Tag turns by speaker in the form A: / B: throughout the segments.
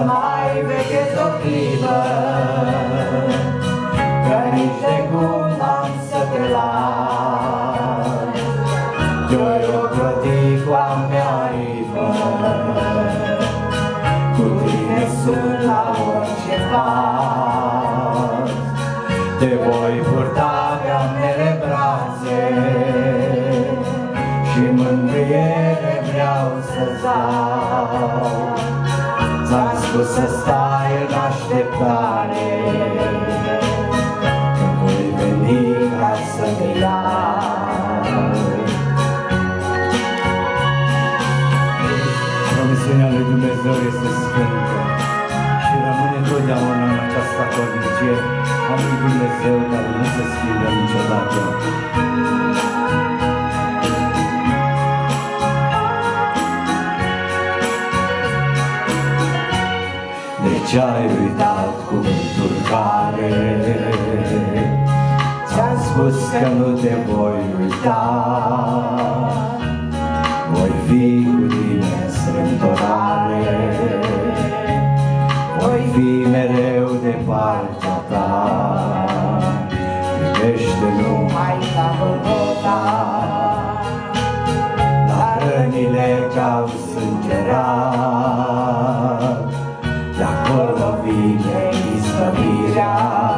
A: mai veghez o clipă, că nici de cum n-am să te las. Eu-i ocroti cu a mea ripă, cu tine sunt la orice pas. Te voi purta pe-a mele brațe și mângâiere vreau să-ți dau. Ți-am spus să stai în așteptare, că voi veni ca să te iau. Promisiunea lui Dumnezeu este sfântă și rămâne totdeauna în această cărnicie a lui Dumnezeu, care nu se schimbă niciodată. De ce ai uitat cuvântul care ți-am spus că nu te voi uita? Voi fi cu tine în strâmtorare, voi fi mereu de partea ta. Iubește numai la Golgota, la rănile ce-au sângerat. De acolo vine izbăvirea,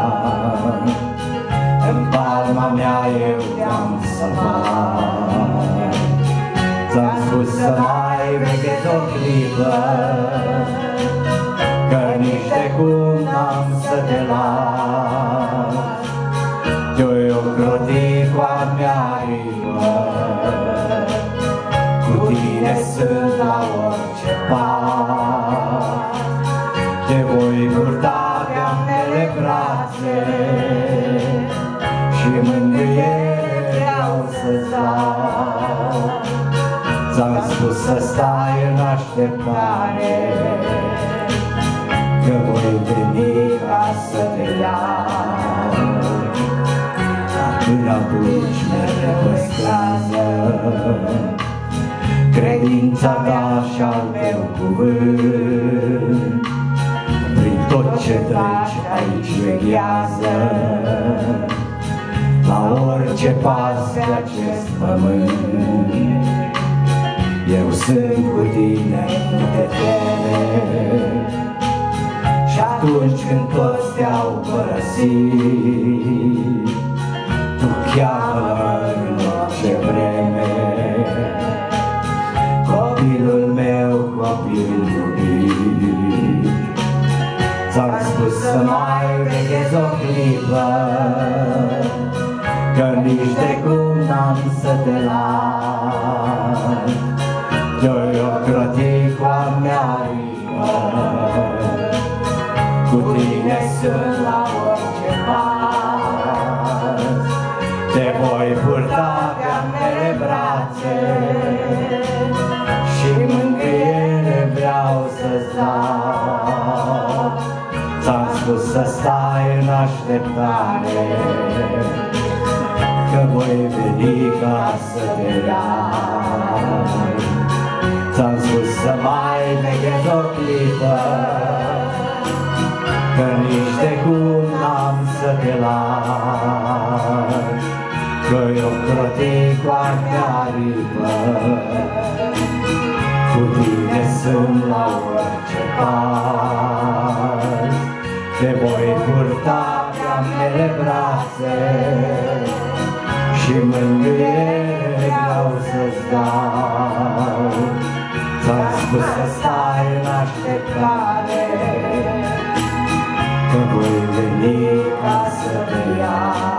A: în palma mea eu te-am salvat. Ți-am spus să mai veghez o clipă, că nici de cum n-am să te las. Te-oi ocroti cu a mea ripă, cu tine sunt la orice pas. Te voi purta pe-a mele brațe și mângâiere vreau să-ți dau. Ți-am spus să stai în așteptare, că voi veni ca să te iau. Dar până atunci mereu păstrează credința ta și-al meu cuvânt. Prin tot ce treci aici veghează, la orice pas pe acest pământ. Eu sunt cu tine, nu te teme, și atunci când toți te-au părăsit, tu cheamă-mă în orice vreme. Copilul meu, copil iubit, ți-am spus să mai veghez o clipă, că nici de cum n-am să te las. Te-oi ocroti cu a mea ripă, cu tine sunt la orice pas. Te voi purta pe-a mele brațe și mângâiere vreau să-ți dau. Ți-am spus să stai în așteptare, că voi veni ca să te iau. Ți-am spus să mai veghez o clipă, că nici de cum n-am să te las. Că-i ocroti cu a mea ripă, cu tine sunt la orice pas. Te voi purta pe-a mele brațe și mângâiere vreau să-ți dau. Ți-am spus să stai în așteptare, că voi veni ca să te iau.